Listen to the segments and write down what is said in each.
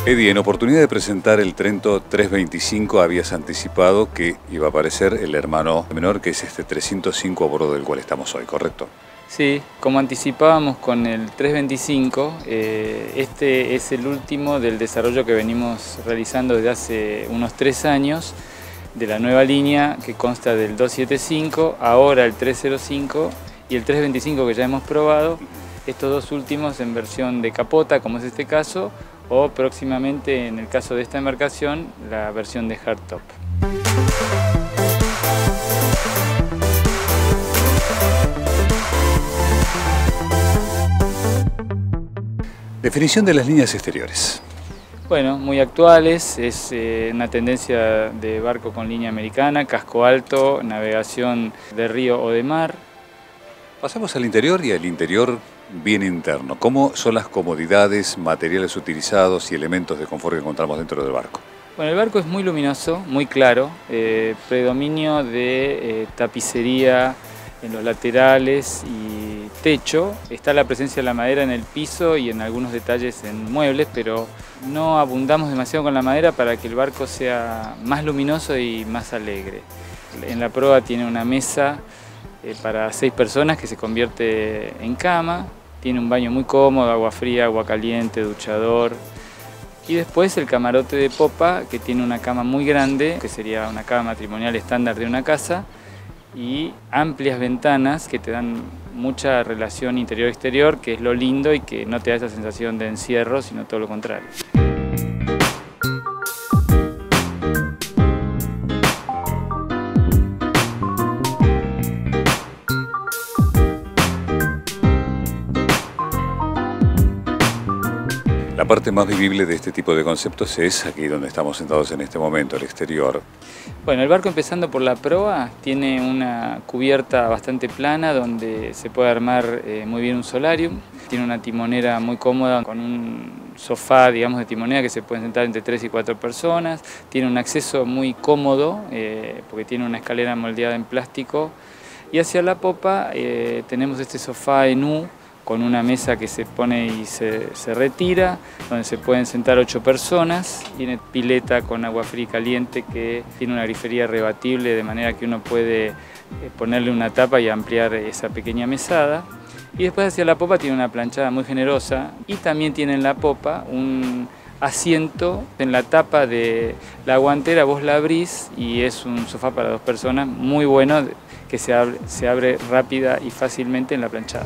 Eddie, en oportunidad de presentar el Trento 325 habías anticipado que iba a aparecer el hermano menor, que es este 305 a bordo del cual estamos hoy, ¿correcto? Sí, como anticipábamos con el 325, este es el último del desarrollo que venimos realizando desde hace unos 3 años de la nueva línea que consta del 275, ahora el 305 y el 325 que ya hemos probado, estos dos últimos en versión de capota, como es este caso, o próximamente, en el caso de esta embarcación, la versión de hardtop. Definición de las líneas exteriores. Bueno, muy actuales, es una tendencia de barco con línea americana, casco alto, navegación de río o de mar. Pasamos al interior y al interior bien interno. ¿Cómo son las comodidades, materiales utilizados y elementos de confort que encontramos dentro del barco? Bueno, el barco es muy luminoso, muy claro, predominio de tapicería en los laterales y techo. Está la presencia de la madera en el piso y en algunos detalles en muebles, pero no abundamos demasiado con la madera para que el barco sea más luminoso y más alegre. En la proa tiene una mesa para 6 personas que se convierte en cama, tiene un baño muy cómodo, agua fría, agua caliente, duchador. Y después el camarote de popa, que tiene una cama muy grande, que sería una cama matrimonial estándar de una casa, y amplias ventanas que te dan mucha relación interior-exterior, que es lo lindo y que no te da esa sensación de encierro, sino todo lo contrario. La parte más vivible de este tipo de conceptos es aquí donde estamos sentados en este momento, el exterior. Bueno, el barco, empezando por la proa, tiene una cubierta bastante plana donde se puede armar muy bien un solarium. Tiene una timonera muy cómoda con un sofá, digamos, de timonera que se pueden sentar entre 3 y 4 personas. Tiene un acceso muy cómodo porque tiene una escalera moldeada en plástico. Y hacia la popa tenemos este sofá en U con una mesa que se pone y se retira, donde se pueden sentar 8 personas. Tiene pileta con agua fría y caliente que tiene una grifería rebatible, de manera que uno puede ponerle una tapa y ampliar esa pequeña mesada. Y después hacia la popa tiene una planchada muy generosa y también tiene en la popa un asiento en la tapa de la guantera, vos la abrís y es un sofá para 2 personas muy bueno que se abre rápida y fácilmente en la planchada.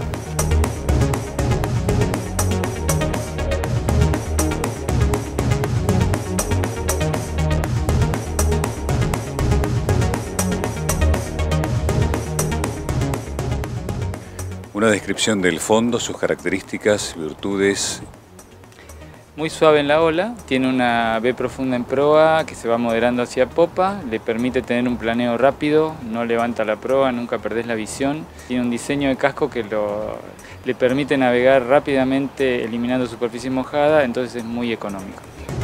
Una descripción del fondo, sus características, virtudes. Muy suave en la ola, tiene una V profunda en proa que se va moderando hacia popa, le permite tener un planeo rápido, no levanta la proa, nunca perdés la visión. Tiene un diseño de casco que le permite navegar rápidamente eliminando superficie mojada, entonces es muy económico.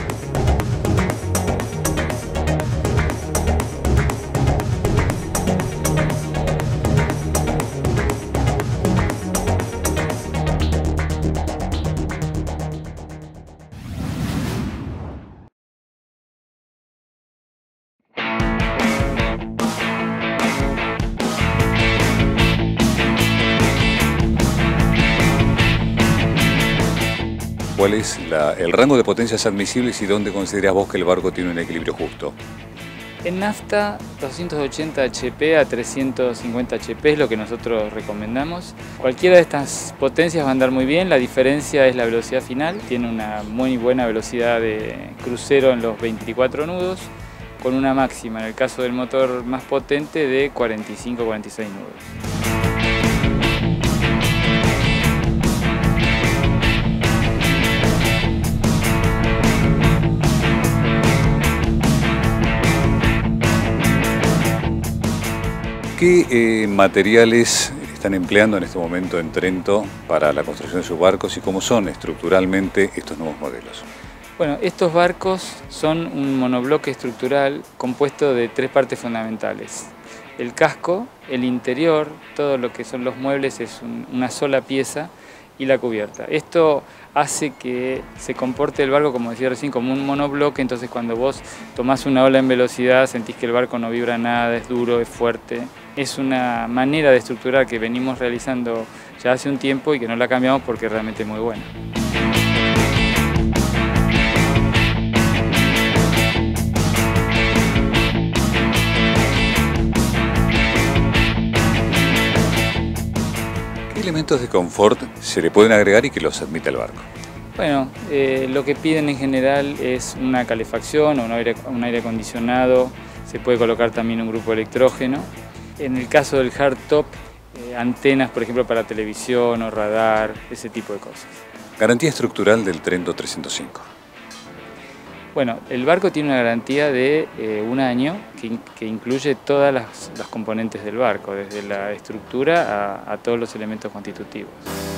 ¿Cuál es el rango de potencias admisibles y dónde considerás vos que el barco tiene un equilibrio justo? En nafta, 280 HP a 350 HP es lo que nosotros recomendamos. Cualquiera de estas potencias va a andar muy bien, la diferencia es la velocidad final. Tiene una muy buena velocidad de crucero en los 24 nudos, con una máxima, en el caso del motor más potente, de 45-46 nudos. ¿Qué materiales están empleando en este momento en Trento para la construcción de sus barcos y cómo son estructuralmente estos nuevos modelos? Bueno, estos barcos son un monobloque estructural compuesto de 3 partes fundamentales. El casco, el interior, todo lo que son los muebles es una sola pieza y la cubierta. Esto hace que se comporte el barco, como decía recién, como un monobloque, entonces cuando vos tomás una ola en velocidad sentís que el barco no vibra nada, es duro, es fuerte. Es una manera de estructurar que venimos realizando ya hace un tiempo y que no la cambiamos porque es realmente muy buena. ¿Qué elementos de confort se le pueden agregar y que los admite el barco? Bueno, lo que piden en general es una calefacción o un aire acondicionado, se puede colocar también un grupo de electrógeno. En el caso del hardtop, antenas, por ejemplo, para televisión o radar, ese tipo de cosas. Garantía estructural del Trento 305. Bueno, el barco tiene una garantía de un año que incluye todas las componentes del barco, desde la estructura a todos los elementos constitutivos.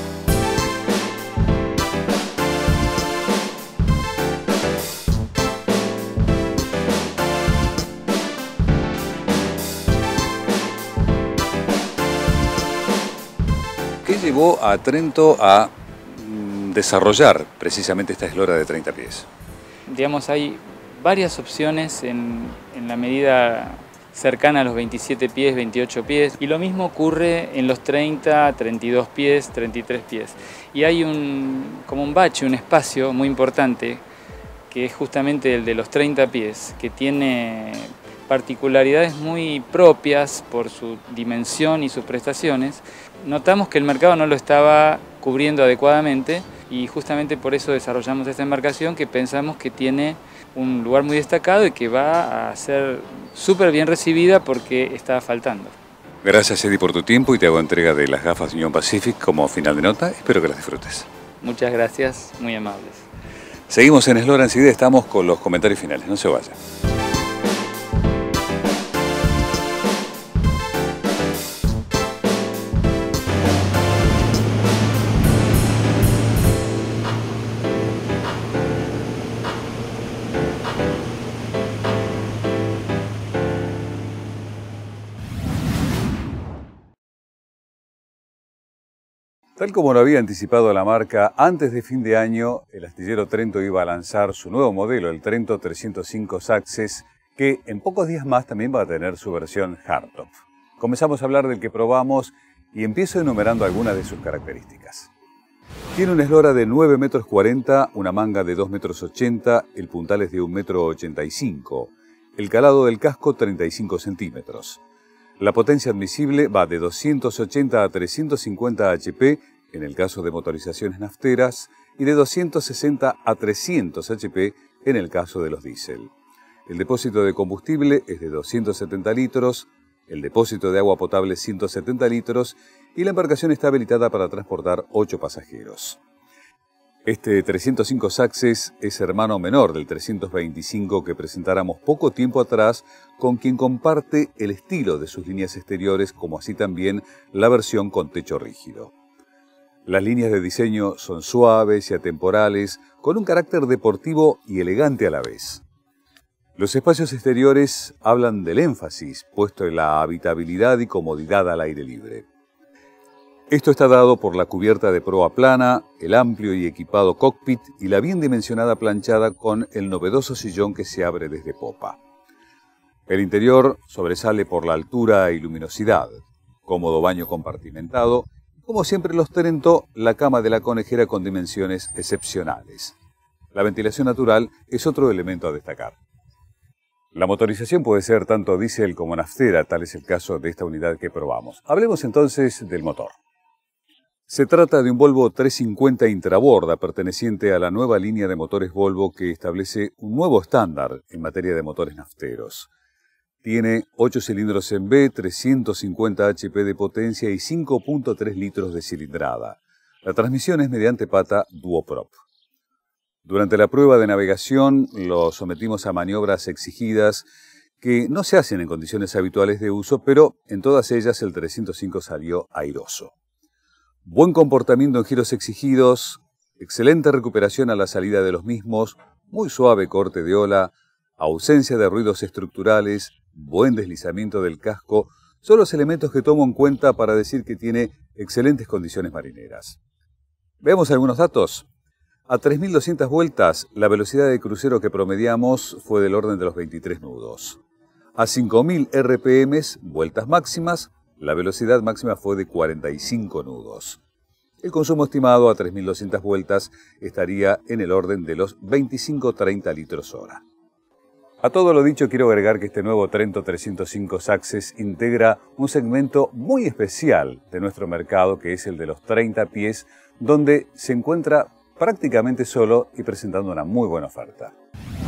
¿Qué llevó a Trento a desarrollar precisamente esta eslora de 30 pies? Digamos, hay varias opciones en la medida cercana a los 27 pies, 28 pies, y lo mismo ocurre en los 30, 32 pies, 33 pies. Y hay como un bache, un espacio muy importante, que es justamente el de los 30 pies, que tiene particularidades muy propias por su dimensión y sus prestaciones. Notamos que el mercado no lo estaba cubriendo adecuadamente y justamente por eso desarrollamos esta embarcación que pensamos que tiene un lugar muy destacado y que va a ser súper bien recibida porque estaba faltando. Gracias, Eddie, por tu tiempo y te hago entrega de las gafas Union Pacific como final de nota. Espero que las disfrutes. Muchas gracias, muy amables. Seguimos en Eslora, enseguida estamos con los comentarios finales. No se vayan. Tal como lo había anticipado la marca, antes de fin de año, el astillero Trento iba a lanzar su nuevo modelo, el Trento 305 Success, que en pocos días más también va a tener su versión hardtop. Comenzamos a hablar del que probamos y empiezo enumerando algunas de sus características. Tiene una eslora de 9,40 metros, una manga de 2,80 metros, el puntal es de 1,85 metros, el calado del casco 35 centímetros. La potencia admisible va de 280 a 350 HP en el caso de motorizaciones nafteras y de 260 a 300 HP en el caso de los diésel. El depósito de combustible es de 270 litros, el depósito de agua potable 170 litros y la embarcación está habilitada para transportar 8 pasajeros. Este 305 Success es hermano menor del 325 que presentáramos poco tiempo atrás, con quien comparte el estilo de sus líneas exteriores, como así también la versión con techo rígido. Las líneas de diseño son suaves y atemporales, con un carácter deportivo y elegante a la vez. Los espacios exteriores hablan del énfasis puesto en la habitabilidad y comodidad al aire libre. Esto está dado por la cubierta de proa plana, el amplio y equipado cockpit y la bien dimensionada planchada con el novedoso sillón que se abre desde popa. El interior sobresale por la altura y luminosidad, cómodo baño compartimentado, como siempre los Trento, la cama de la conejera con dimensiones excepcionales. La ventilación natural es otro elemento a destacar. La motorización puede ser tanto diésel como naftera, tal es el caso de esta unidad que probamos. Hablemos entonces del motor. Se trata de un Volvo 350 Intraborda perteneciente a la nueva línea de motores Volvo que establece un nuevo estándar en materia de motores nafteros. Tiene 8 cilindros en B, 350 HP de potencia y 5.3 litros de cilindrada. La transmisión es mediante pata duoprop. Durante la prueba de navegación lo sometimos a maniobras exigidas que no se hacen en condiciones habituales de uso, pero en todas ellas el 305 salió airoso. Buen comportamiento en giros exigidos, excelente recuperación a la salida de los mismos, muy suave corte de ola, ausencia de ruidos estructurales, buen deslizamiento del casco, son los elementos que tomo en cuenta para decir que tiene excelentes condiciones marineras. Veamos algunos datos. A 3.200 vueltas, la velocidad de crucero que promediamos fue del orden de los 23 nudos. A 5.000 RPM, vueltas máximas, la velocidad máxima fue de 45 nudos. El consumo estimado a 3.200 vueltas estaría en el orden de los 25-30 litros hora. A todo lo dicho, quiero agregar que este nuevo Trento 305 Success integra un segmento muy especial de nuestro mercado, que es el de los 30 pies, donde se encuentra prácticamente solo y presentando una muy buena oferta.